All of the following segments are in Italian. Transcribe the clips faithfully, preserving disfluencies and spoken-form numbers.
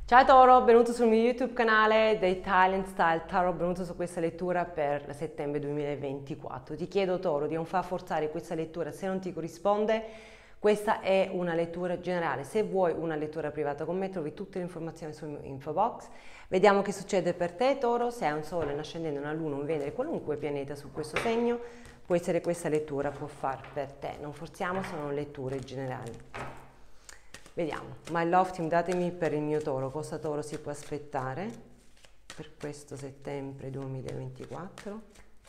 Ciao Toro, benvenuto sul mio YouTube canale The Italian Style Tarot, benvenuto su questa lettura per settembre duemilaventiquattro. Ti chiedo Toro di non far forzare questa lettura se non ti corrisponde. Questa è una lettura generale, se vuoi una lettura privata con me trovi tutte le informazioni sul mio info box. Vediamo che succede per te Toro, se hai un sole, un ascendente, una luna, un venere, qualunque pianeta su questo segno, può essere questa lettura, può far per te. Non forziamo, sono letture generali. Vediamo, my love team, datemi per il mio Toro, cosa Toro si può aspettare per questo settembre duemilaventiquattro.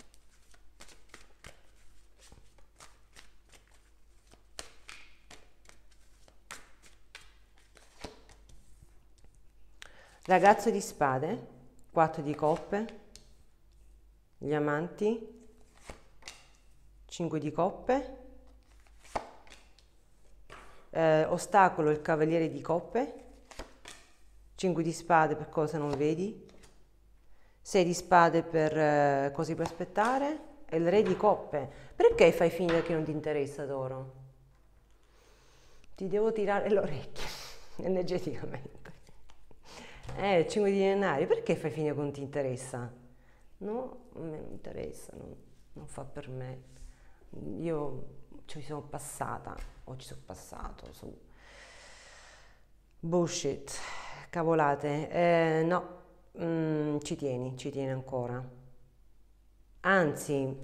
Ragazzo di spade, quattro di coppe, gli amanti, cinque di coppe, eh, ostacolo il cavaliere di coppe, cinque di spade per cosa non vedi, sei di spade per eh, cosa puoi aspettare e il re di coppe. Perché fai finta che non ti interessa Toro? Ti devo tirare le orecchie energeticamente. Eh, cinque di denari, perché fai finta che non ti interessa? No, non mi interessa, non, non fa per me. Io ci sono passata, o ci sono passato su. Bullshit, cavolate. Eh, no, mm, ci tieni, ci tieni ancora. Anzi,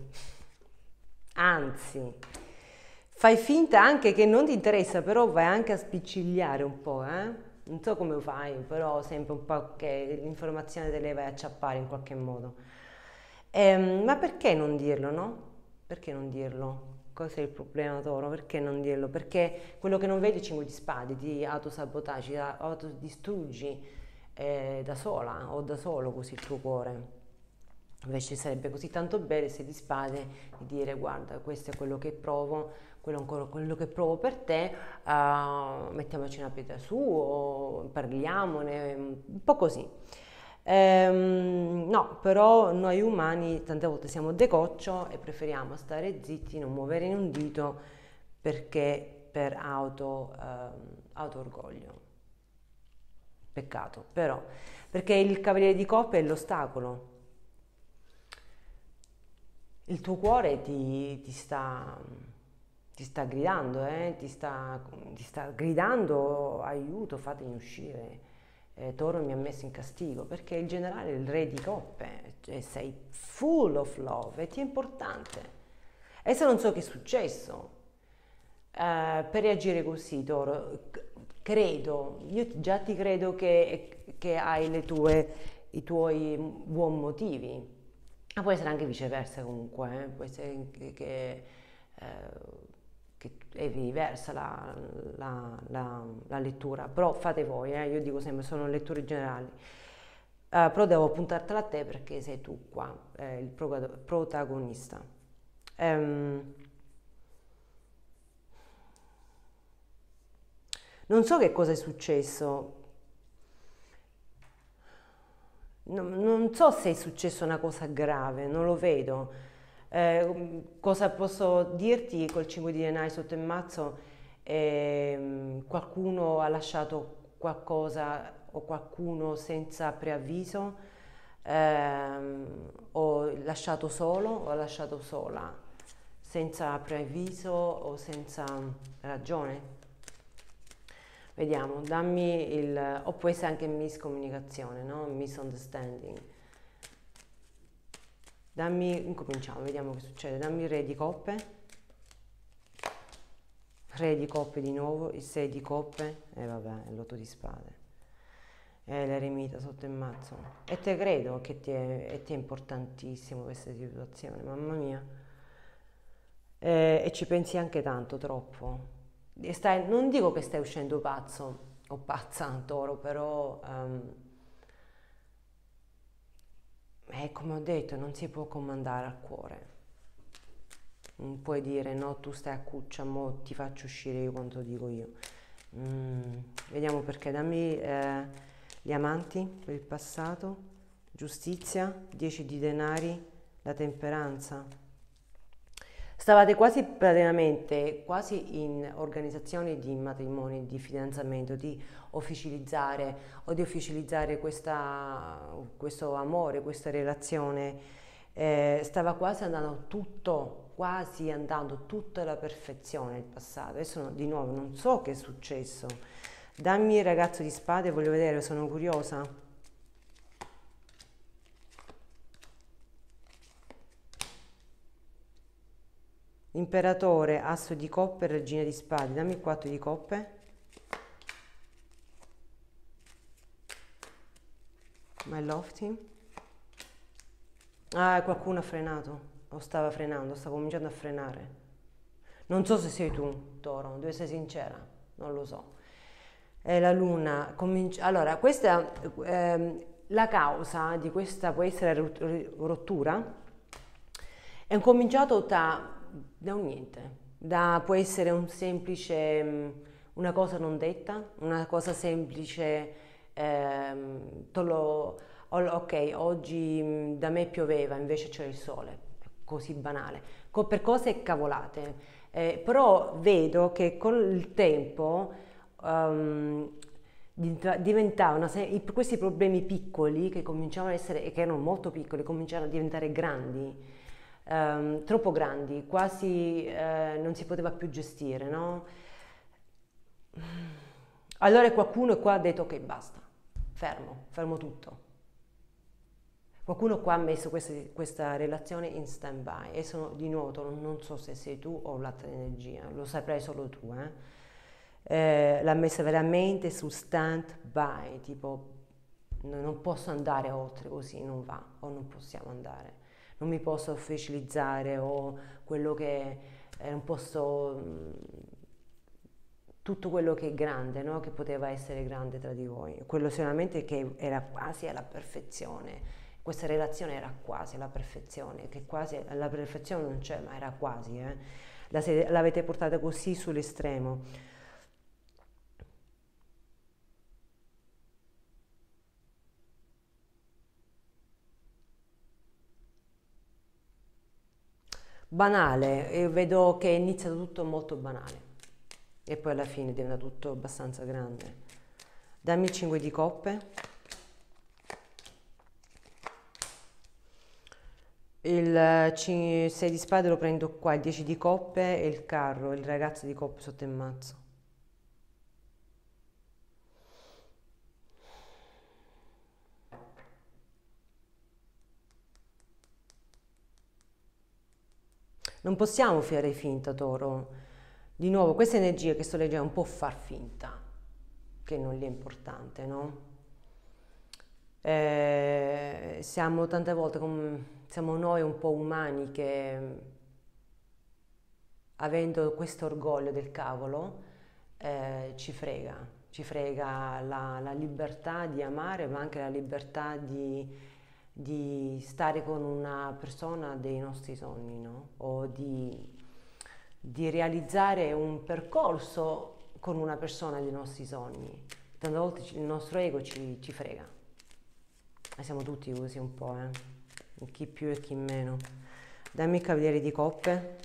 anzi, fai finta anche che non ti interessa, però vai anche a spiccigliare un po', eh? Non so come lo fai, però sempre un po' che l'informazione te le vai a acciappare in qualche modo. Ehm, ma perché non dirlo, no? Perché non dirlo? Cos'è il problema Toro? Perché non dirlo? Perché quello che non vedi, cinque di spade, ti autosabotaggi, ti autodistruggi eh, da sola o da solo così il tuo cuore. Invece sarebbe così tanto bene se di spade di dire guarda questo è quello che provo, quello ancora quello che provo per te, uh, mettiamoci una pietra su o parliamone, un po' così. Ehm, no, però noi umani tante volte siamo decoccio e preferiamo stare zitti, non muovere un dito perché per auto, ehm, auto-orgoglio. Peccato, però, perché il cavaliere di coppe è l'ostacolo. Il tuo cuore ti, ti sta, ti sta gridando, eh? ti, sta, ti sta gridando aiuto, fatemi uscire. Eh, Toro mi ha messo in castigo perché il generale è il re di coppe, cioè sei full of love e ti è importante. Adesso non so che è successo. Eh, per reagire così, Toro, credo, io già ti credo che, che hai le tue, i tuoi buoni motivi. Ma può essere anche viceversa comunque, eh? Può essere che, che, eh, che è diversa la, la, la, la lettura, però fate voi, eh? Io dico sempre sono letture generali. Uh, però devo puntartela a te perché sei tu qua, eh, il pro- protagonista. Um, non so che cosa è successo. Non, non so se è successa una cosa grave, non lo vedo. Eh, cosa posso dirti col cinque di denari sotto il mazzo? Eh, qualcuno ha lasciato qualcosa o qualcuno senza preavviso, ehm, o lasciato solo o lasciato sola, senza preavviso o senza ragione. Vediamo, dammi il... o può essere anche miscomunicazione, no? Misunderstanding. Dammi, incominciamo, vediamo che succede. Dammi il re di coppe. Re di coppe di nuovo, il sei di coppe. E eh, vabbè, l'otto di spade. E l'eremita sotto il mazzo. E te credo che ti è, e ti è importantissimo questa situazione, mamma mia. E, e ci pensi anche tanto, troppo. Stai, non dico che stai uscendo pazzo o pazza, Toro, però um, è come ho detto, non si può comandare al cuore. Non puoi dire no, tu stai a cuccia, mo ti faccio uscire io quanto dico io. Mm, vediamo perché, dammi eh, gli amanti per il passato, giustizia, dieci di denari, la temperanza. Stavate quasi praticamente, quasi in organizzazione di matrimoni, di fidanzamento, di ufficializzare o di ufficializzare questa, questo amore, questa relazione. Eh, stava quasi andando tutto, quasi andando tutta alla perfezione il passato. Adesso no- di nuovo non so che è successo. Dammi il ragazzo di spade, voglio vedere, sono curiosa. Imperatore, asso di coppe, regina di spade. Dammi il quattro di coppe. My lofty. Ah, qualcuno ha frenato. O stava frenando, sta cominciando a frenare. Non so se sei tu, Toro, devo essere sincera, non lo so. È la luna comincia. Allora, questa ehm, la causa di questa può essere rot- rottura. È cominciato da, da un niente, da, può essere un semplice, mm, una cosa non detta, una cosa semplice, ehm, tolo- o- ok, oggi mm, da me pioveva, invece c'era il sole, così banale, Co- per cose cavolate. Eh, però vedo che con il tempo ehm, div- diventava una se- i- questi problemi piccoli che cominciavano ad essere, e che erano molto piccoli, cominciavano a diventare grandi, ehm, troppo grandi, quasi eh, non si poteva più gestire, no? Allora qualcuno qua ha detto ok, basta, fermo, fermo tutto. Qualcuno qua ha messo questa, questa relazione in stand-by e sono di nuovo, non, non so se sei tu o l'altra energia, lo saprai solo tu, eh? Eh, l'ha messa veramente su stand-by, tipo no- non posso andare oltre così, non va, o non possiamo andare, non mi posso ufficializzare o quello che è un posto, mh, tutto quello che è grande, no? Che poteva essere grande tra di voi, quello sicuramente che era quasi alla perfezione. Questa relazione era quasi alla perfezione, che quasi alla perfezione non c'è, ma era quasi, eh. La siete- l'avete portata così sull'estremo. Banale, e vedo che è iniziato tutto molto banale e poi alla fine diventa tutto abbastanza grande. Dammi il cinque di coppe, il sei di spade lo prendo qua, il dieci di coppe e il carro, il ragazzo di coppe sotto il mazzo. Non possiamo fare finta, Toro. Di nuovo, questa energia che sto leggendo è un po' far finta, che non gli è importante, no? Eh, siamo tante volte, com- siamo noi un po' umani che avendo questo orgoglio del cavolo, eh, ci frega, ci frega la, la libertà di amare, ma anche la libertà di, di stare con una persona dei nostri sogni, no? O di, di realizzare un percorso con una persona dei nostri sogni. Tante volte ci- il nostro ego ci, ci frega. E siamo tutti così un po', eh? Chi più e chi meno. Dammi il cavaliere di coppe.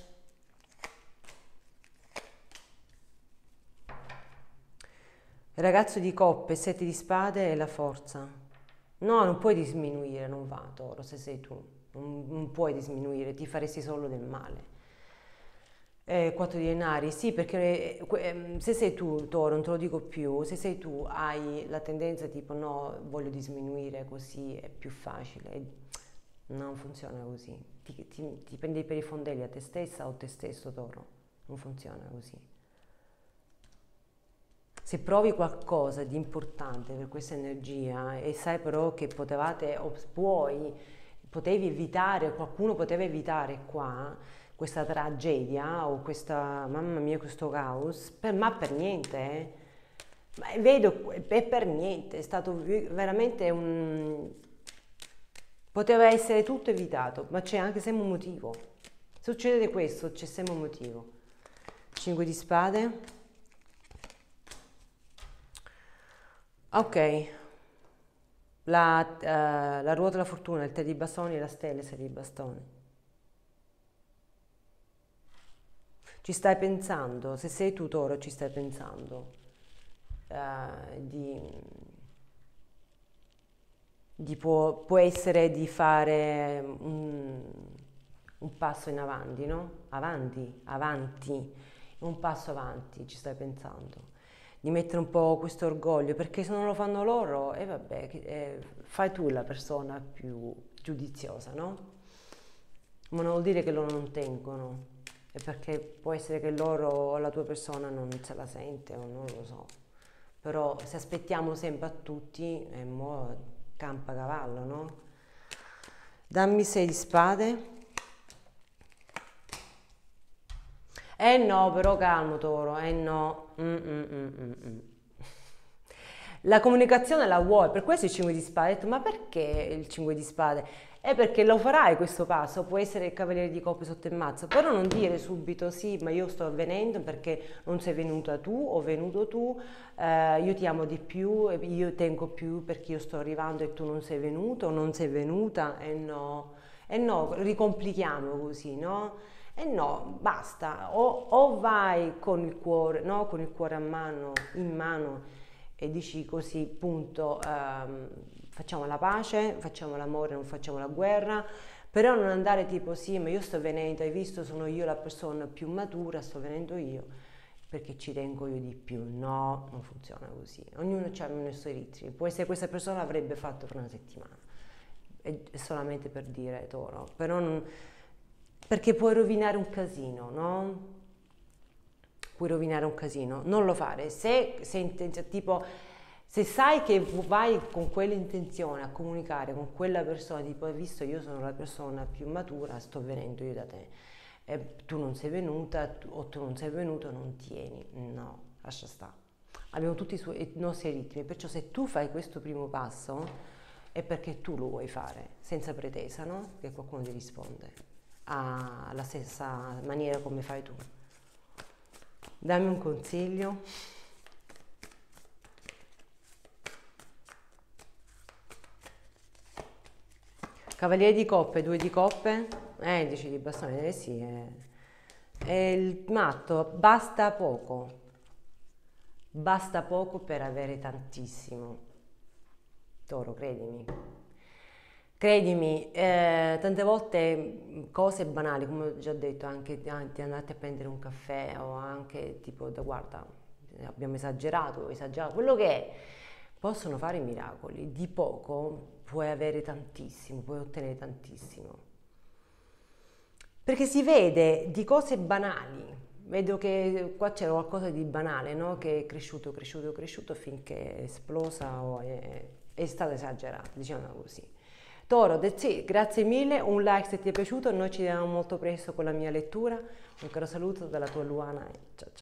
Il ragazzo di coppe, sette di spade e la forza. No, non puoi disminuire, non va, Toro, se sei tu. Non, non puoi disminuire, ti faresti solo del male. Eh, quattro di denari, sì, perché eh, que- ehm, se sei tu, Toro, non te lo dico più, se sei tu hai la tendenza tipo no, voglio disminuire così è più facile. Non funziona così. Ti, ti, ti prendi per i fondelli a te stessa o te stesso, Toro. Non funziona così. Se provi qualcosa di importante per questa energia e sai però che potevate o puoi, potevi evitare, qualcuno poteva evitare qua questa tragedia o questa, mamma mia, questo caos, per- ma per niente, eh. Ma vedo, è per niente, è stato vi- veramente un... poteva essere tutto evitato, ma c'è anche sempre un motivo. Succede questo, c'è sempre un motivo. cinque di spade. Ok, la, eh, la ruota della fortuna, il tre di bastoni e la stella, sei di bastoni. Ci stai pensando, se sei tu Toro ci stai pensando eh, di, di può, può essere di fare un, un passo in avanti, no? Avanti, avanti, un passo avanti ci stai pensando. Di mettere un po' questo orgoglio, perché se non lo fanno loro, e eh, vabbè, eh, fai tu la persona più giudiziosa, no? Ma non vuol dire che loro non tengono, è perché può essere che loro o la tua persona non se la sente o non lo so. Però se aspettiamo sempre a tutti, è mo campa cavallo, no? Dammi sei di spade. Eh no, però calmo Toro, eh no. Mm, mm, mm, mm, mm. La comunicazione la vuoi, per questo il cinque di spade. Ho detto, ma perché il cinque di spade? È perché lo farai questo passo, può essere il cavaliere di coppe sotto il mazzo, però non dire subito sì, ma io sto avvenendo perché non sei venuta tu o venuto tu, eh, io ti amo di più, io tengo più perché io sto arrivando e tu non sei venuto o non sei venuta, e no, e no, ricomplichiamo così, no? E no, basta, o, o vai con il cuore, no? Con il cuore a mano, in mano, e dici così, punto, ehm, facciamo la pace, facciamo l'amore, non facciamo la guerra, però non andare tipo sì, ma io sto venendo, hai visto, sono io la persona più matura, sto venendo io perché ci tengo io di più. No, non funziona così. Ognuno ha i suoi ritmi. Può essere che questa persona l'avrebbe fatto per una settimana, è solamente per dire Toro, però non, perché puoi rovinare un casino, no? Puoi rovinare un casino, non lo fare. Se, se intenzione, tipo, se sai che vai con quell'intenzione a comunicare con quella persona, tipo, hai visto, io sono la persona più matura, sto venendo io da te, e tu non sei venuta, tu, o tu non sei venuto, non tieni. No, lascia stare. Abbiamo tutti i, suoi, i nostri ritmi, perciò se tu fai questo primo passo è perché tu lo vuoi fare, senza pretesa, no? Che qualcuno ti risponde alla stessa maniera come fai tu. Dammi un consiglio. Cavaliere di coppe, due di coppe, eh, dici di bastone, eh sì, è, è il matto, basta poco, basta poco per avere tantissimo. Toro, credimi. Credimi, eh, tante volte cose banali, come ho già detto, anche di andare a prendere un caffè o anche tipo, da, guarda, abbiamo esagerato, esagerato, quello che è, possono fare miracoli. Di poco puoi avere tantissimo, puoi ottenere tantissimo. Perché si vede di cose banali, vedo che qua c'era qualcosa di banale, no? Che è cresciuto, cresciuto, cresciuto finché è esplosa o è, è stata esagerata, diciamo così. Toro, that's it. Grazie mille, un like se ti è piaciuto, noi ci vediamo molto presto con la mia lettura, un caro saluto dalla tua Luana e ciao ciao.